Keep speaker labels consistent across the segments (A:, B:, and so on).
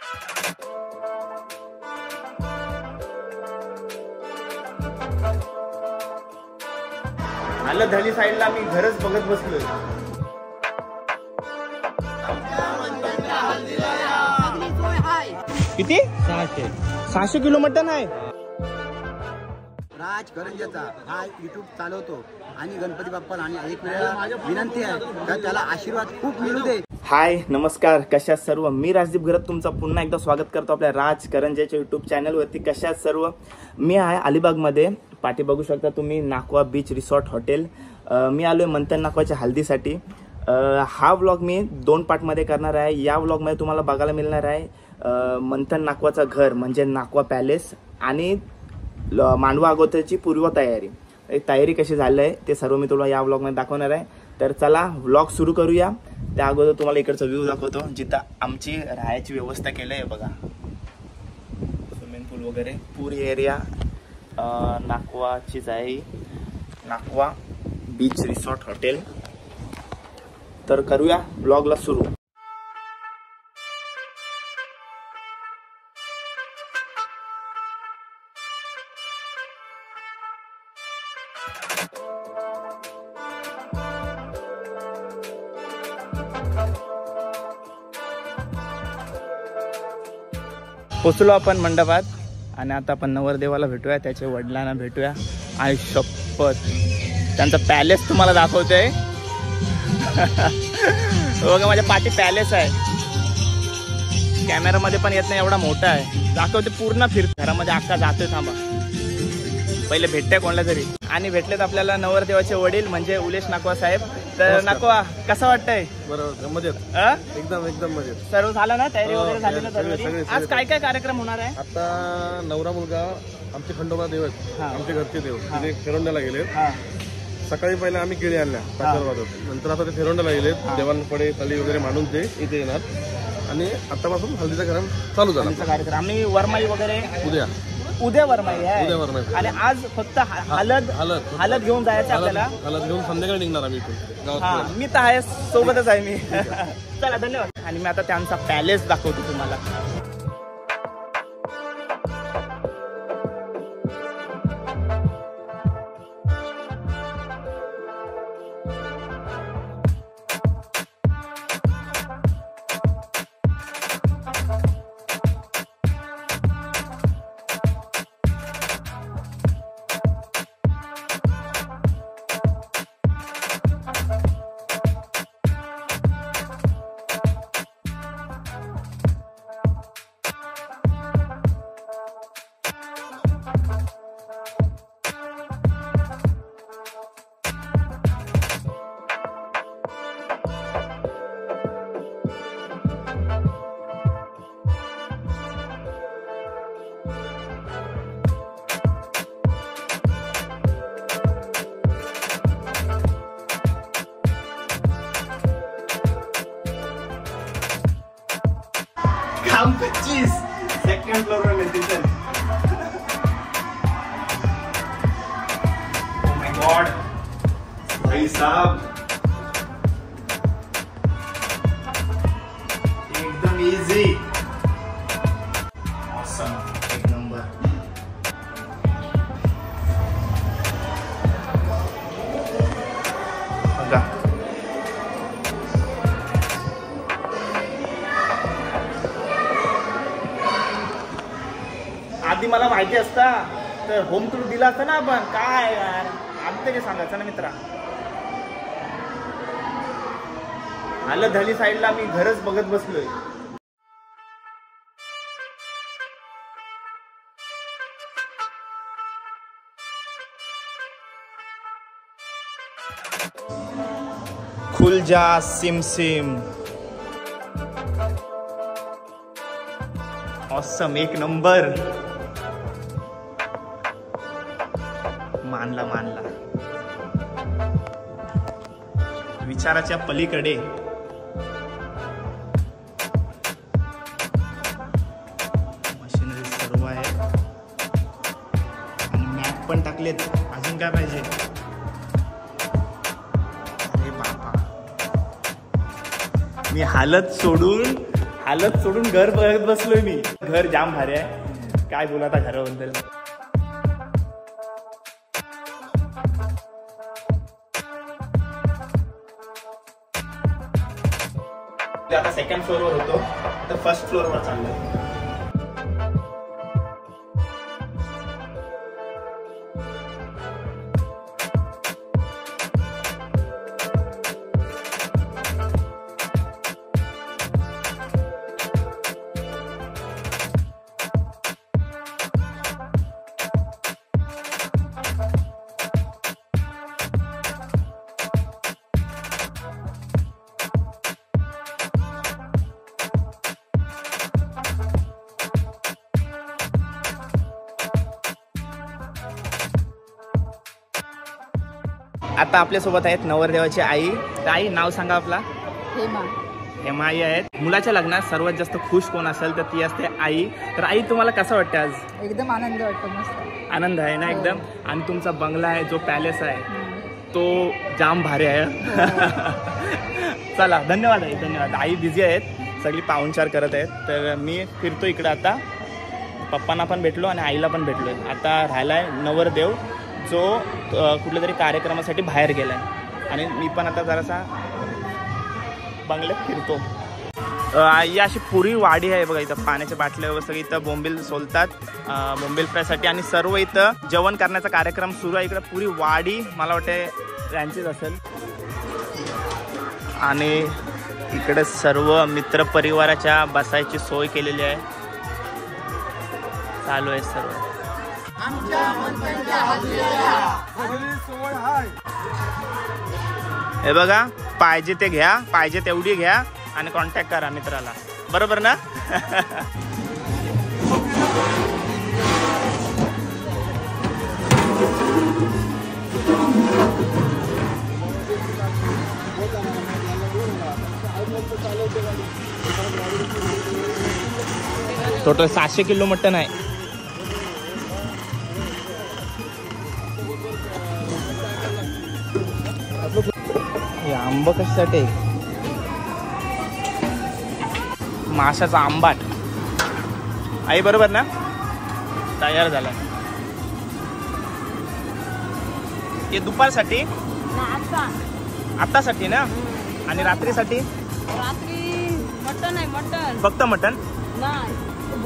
A: आलं धली साईडला मी घरच बघत बसलोय. किती? 600 किलो मटन आहे.
B: राज करंजेचा हा युट्यूब चालवतो आणि गणपती बाप्पाला आणि एक वेळा विनंती आहे तर त्याला आशीर्वाद खूप मिळू दे.
A: हाय नमस्कार, कशा सर्व. मी राजदीप घरत तुमचं पुन्हा एकदा स्वागत करतो आपल्या राज करंजेच्या यूट्यूब चॅनलवरती. कशा सर्व. मी आहे अलिबागमध्ये. पाठी बघू शकता तुम्ही, नाकवा बीच रिसॉर्ट हॉटेल. मी आलोय मंथन नाकवाच्या हल्दीसाठी. हा व्लॉग मी 2 पार्टमध्ये करणार आहे. या व्लॉगमध्ये तुम्हाला बघायला मिळणार आहे मंथन नाकवाचं घर म्हणजे नाकवा पॅलेस आणि मांडवा अगोदरची पूर्व तयारी कशी झाली आहे ते सर्व मी तुला या व्लॉगमध्ये दाखवणार आहे. तर चला व्लॉग सुरू करूया. त्या अगोदर तुम्हाला इकडचा व्ह्यू दाखवतो जिथं आमची राहायची व्यवस्था केली आहे बघा. स्विमिंग पूल वगैरे पूरी एरिया नाकवाचीच आहे. Nakwa beach resort hotel. तर करूया व्लॉगला सुरू. पोचलो आपण मंडपात आणि आता आपण नवरदेवाला भेटूया, त्याच्या वडिलांना भेटूया. आई शपथ, त्यांचा पॅलेस तुम्हाला दाखवतोय. बघा माझ्या पाठी पॅलेस आहे. कॅमेरामध्ये पण येत नाही, एवढा मोठा आहे. दाखवते पूर्ण फिर घरामध्ये अख्खा जातोय. थांबा पहिले भेटते कोणाला तरी. आणि भेटलेत आपल्याला नवरदेवाचे वडील म्हणजे उलेश नाकवा साहेब. तर नाकवा कसं वाटतंय?
C: बरोबर, मजेत. एकदम मजेत.
A: सर्व झालं ना, तयारी वगैरे झाली ना सर्व? आज काय काय कार्यक्रम होणार आहे?
C: आता नवरा मुलगा आमचे खंडोबा देव आहेत, आमचे घरचे देव, तिथे फेरोंड्याला गेले. सकाळी पहिले आम्ही केळी आणल्या वाजत. नंतर आता ते फेरोंड्याला गेलेत. देवांकडे तळी वगैरे मांडून ते इथे येणार आणि आतापासून हल्दीचा कार्यक्रम चालू झाला.
A: कार्यक्रम आम्ही वरमाई वगैरे उद्या वरमाई आहे आणि आज फक्त हलद घेऊन जायचं आपल्याला.
C: हलद घेऊन संध्याकाळी निघणार आम्ही इथून.
A: मी तर आहे, सोबतच आहे मी. चला धन्यवाद. आणि मी आता त्यांचा पॅलेस दाखवतो तुम्हाला. काम 25 सेकंड फ्लोर में मिलती है. ओह माय गॉड भाई साहब, एकदम इजी. ऑसम, एक नंबर. बघा आधी मला माहिती असता तर होम टूर दिला असता ना आपण. काय यार, आधी तरी सांगायचं ना मित्रा. आलं धली साईडला मी घरच बघत बसलोय. खुल जा सिम सिम. ऑसम, एक नंबर. मानला विचाराच्या पलीकडे. मशिनरी सर्व आहे आणि मॅप पण टाकलेत. अजून काय पाहिजे? अरे बापा, मी हालत सोडून हालत सोडून घर बघत बसलोय मी. घर जाम भारी आहे, काय बोला आता घराबद्दल. आता सेकंड फ्लोअरवर होतो, तर फर्स्ट फ्लोअरवर चाललोय. आता आपल्यासोबत आहेत नवरदेवाची आई. तर आई, नाव सांगा आपला.
D: हेमा.
A: हेमा आई आहेत. मुलाच्या लग्नात सर्वात जास्त खुश कोण असेल तर ती असते आई. तर आई, तुम्हाला कसं वाटतं आज?
D: एकदम आनंद वाटतो, मस्त
A: आनंद आहे ना एकदम. आणि तुमचा बंगला आहे, जो पॅलेस आहे, तो जाम भारी आहे. चला, धन्यवाद आई, धन्यवाद. आई बिझी आहेत, सगळी पाहुणचार करत आहेत. तर मी फिरतो इकडं. आता पप्पांना पण भेटलो आणि आईला पण भेटलोय. आता राहिलाय नवरदेव, जो कुठल्या तरी कार्यक्रमासाठी बाहेर गेलाय. आणि मी पण आता जरासा बंगल्यात फिरतो. ही अशी पुरी वाडी आहे बघा. इथं पाण्याच्या बाटल्या वगैरे इथं बोंबील सोलतात, बोंबील फ्रायसाठी. आणि सर्व इथं जेवण करण्याचा कार्यक्रम सुरू आहे. इकडं पुरी वाडी मला वाटते यांचीच असेल. आणि इकडे सर्व मित्रपरिवाराच्या बसायची सोय केलेली आहे. चालू आहे सर्व. हे बघा, पाहिजे ते घ्या, पाहिजे तेवढी घ्या आणि कॉन्टॅक्ट करा मित्राला. बरोबर ना? टोटल 700 किलो मटन आहे. आंब कशासाठी? माशाचा आंबाट. आई बरोबर ना? तयार झाला. हे दुपारसाठी, आतासाठी ना? आणि रात्रीसाठी?
D: रात्री मटन आहे. मटन
A: फक्त मटन
D: नाही,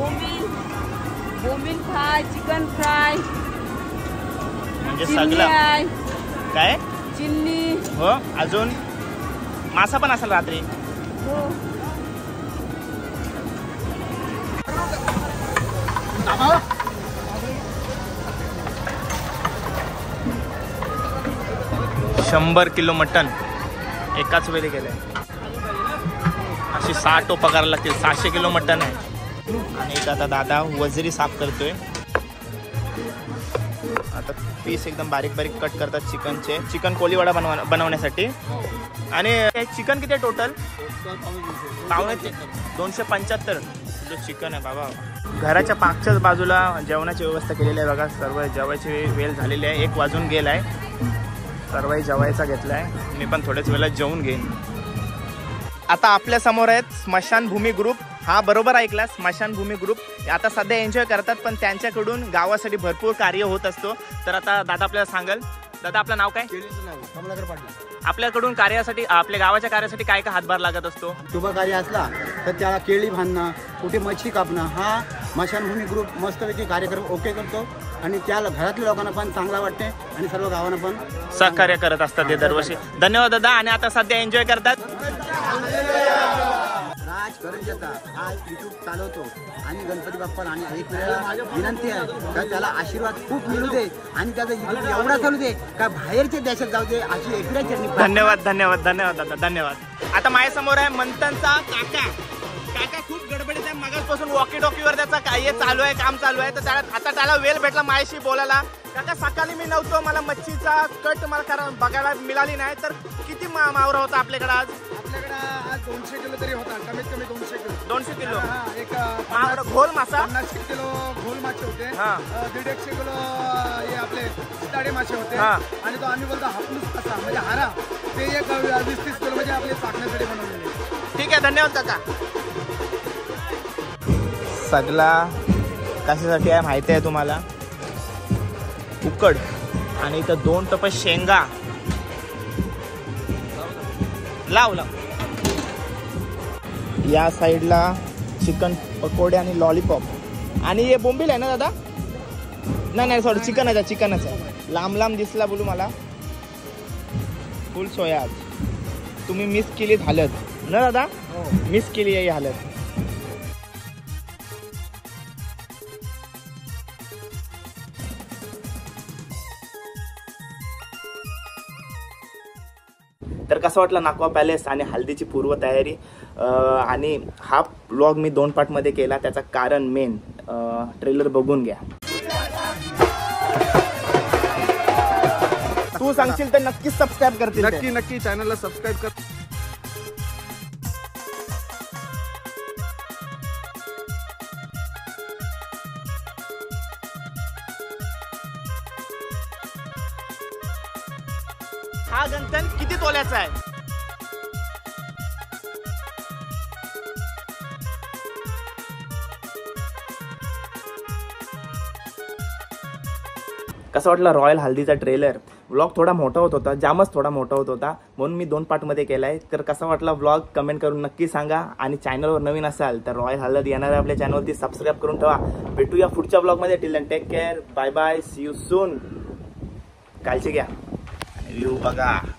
D: बोंबील फ्राय, चिकन फ्राय,
A: म्हणजे सगळं. काय
D: चिल्ली?
A: हो. अजून मासा पण असेल रात्री.
D: हो.
A: $100 किलो मटन एकाच वेळी गेले. अशी 60 टोपा करायला लागतील. 700 किलो मटन आहे. आणि इथं आता दादा वजरी साफ करतोय. आता पीस एकदम बारीक बारीक कट करतात चिकनचे, चिकन कोलीवाडा बनवण्यासाठी. आणि चिकन किती टोटल? 275 किलो चिकन आहे बाबा. घराच्या पाकच्याच बाजूला जेवणाची व्यवस्था केलेली आहे बघा. सर्व जेवायची वेळ झालेली आहे. 1 वाजून गेलाय. सर्वही जेवायचा घेतलाय. मी पण थोड्याच वेळात जेवून घेईन. आता आपल्या समोर आहेत स्मशानभूमी ग्रुप. हा, बरोबर ऐकला, स्मशानभूमी ग्रुप. आता सध्या एन्जॉय करतात, पण त्यांच्याकडून गावासाठी भरपूर कार्य होत असतो. तर आता दादा आपल्याला सांगाल. दादा, आपलं नाव काय?
B: कमलाकर पाटील.
A: आपल्याकडून कार्यासाठी, आपल्या गावाच्या कार्यासाठी काय काय हातभार लागत असतो?
B: शुभ कार्य असला तर त्याला केळी बांधणं, कुठे मच्छी कापणं, हा स्मशानभूमी ग्रुप मस्तपैकी कार्यक्रम ओके करतो. आणि त्याला घरातल्या लोकांना पण चांगला वाटते आणि सर्व गावांना पण
A: सहकार्य करत असतात ते दरवर्षी. धन्यवाद दादा. आणि आता सध्या एन्जॉय करतात.
B: राज करंजेचा हा युट्यूब चालवतो आणि गणपती बाप्पाला आणि एक वेळेला विनंती आहे का त्याला आशीर्वाद खूप मिळू दे आणि त्याचा युट्यूब एवढा चालू दे का बाहेरच्या देशात जाऊ दे अशी एकड्याची.
A: धन्यवाद धन्यवाद धन्यवाद दादा, धन्यवाद. आता माझ्यासमोर आहे मंथनचा काका. काका खूप गडबडीत आहे. मगाचपासून वॉकी टॉकीवर त्याचा काय चालू आहे, काम चालू आहे. तर आता त्याला वेळ भेटला माझ्याशी बोलायला. काका, सकाळी मी नव्हतो, मला मच्छीचा कट मला बघायला मिळाली नाही. तर किती मावरा होता आपल्याकडे आज?
B: आपल्याकडे आज 200 किलो तरी होता, कमीत कमी 200 किलो.
A: 200 किलो
B: एक
A: घोल मासा,
B: 50 किलो घोल मासे होते, 150 किलो हे आपले ताडे मासे होते. आणि तो आम्ही बोलतो हापूस असा म्हणजे हारा, ते एक 20-30 किलो म्हणजे आपले चाकण्यासाठी बनवलेले.
A: ठीक आहे, धन्यवाद काका. सगळा कशासाठी आहे माहिती आहे तुम्हाला? उकड. आणि इथं 2 टप शेंगा. लाव. या साईडला चिकन पकोडे आणि लॉलीपॉप. आणि हे बोंबील आहे ना दादा? नाही सॉरी, चिकनच आहे. लांब दिसला बोलू मला. फुल सोया. तुम्ही मिस केली हालत ना दादा? मिस केली आहे हालत. तर कसं वाटलं नाकवा पॅलेस आणि हल्दीची पूर्व तयारी? आणि हा व्लॉग मी 2 पार्टमध्ये केला. त्याचं कारण मेन ट्रेलर बघून घ्या. तू सांगशील तर नक्कीच सबस्क्राईब करतील.
C: नक्की चॅनलला सबस्क्राईब कर.
A: हा गंठन किती तोल्याचा आहे? कसं वाटलं रॉयल हल्दीचा ट्रेलर? व्लॉग थोडा मोठा होत होता, जामच थोडा मोठा होत होता, म्हणून मी 2 पार्टमध्ये केलाय. तर कसा वाटला व्लॉग कमेंट करून नक्की सांगा. आणि चॅनलवर नवीन असाल तर रॉयल हल्द येणार आहे आपल्या चॅनलवरती, सबस्क्राईब करून ठेवा. भेटूया पुढच्या व्लॉगमध्ये. Till then take care, bye bye, see you soon. काळजी घ्या. व्ह्यू बघा.